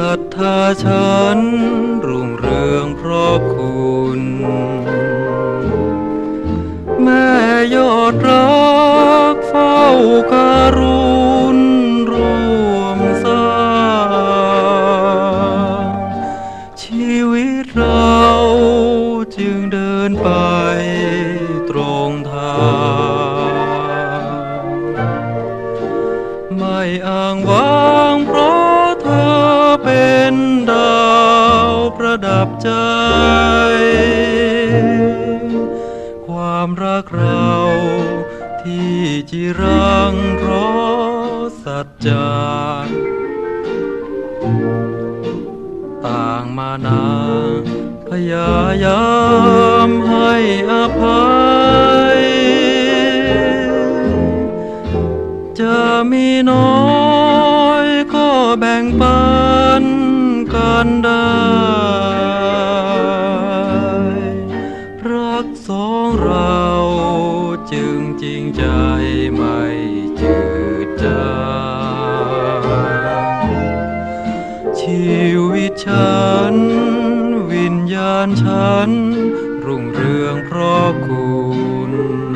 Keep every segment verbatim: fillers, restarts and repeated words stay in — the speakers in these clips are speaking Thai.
รัทธาฉันรุ่งเรืองเพราะคุณแม่ยอดรักเฝ้าการุณร่วมสร้างชีวิตเราจึงเดินไปตรงทางไม่อ้างว้างเพราะเธอเป็นดาวประดับใจความรักเราที่จีรังเพราะสัจจาต่างมานาพยายามให้อภัยจะมีน้อยก็แบ่งปันกันได้รักสองเราจึงจริงใจไม่จืดจางชีวิตฉันวิญญาณฉันรุ่งเรืองเพราะคุณ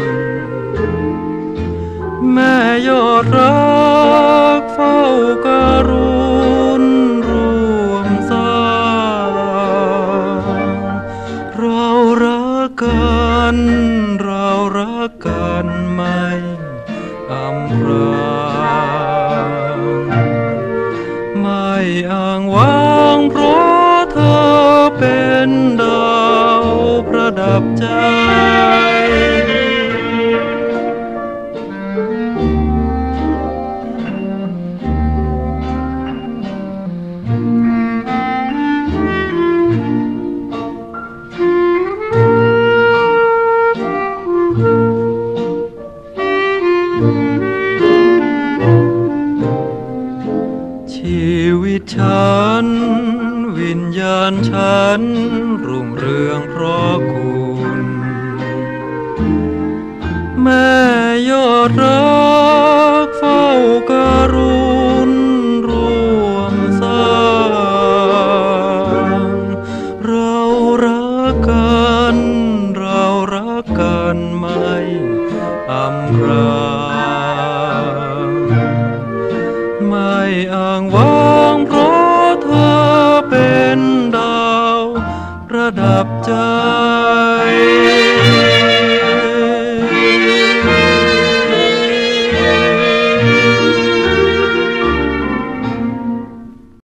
แม่ยอดรักเฝ้าการุณร่วมสร้างเรารักกันเรารักกันไม่อำพรางไม่อ้างว้างเพราะเธอเป็นดาวประดับใจชีวิตฉันวิญญาณฉันรุ่งเรืองเพราะคุณแม่ยอดรักเฝ้าการุณร่วมสร้างเรารักกันเรารักกันไม่อำพราง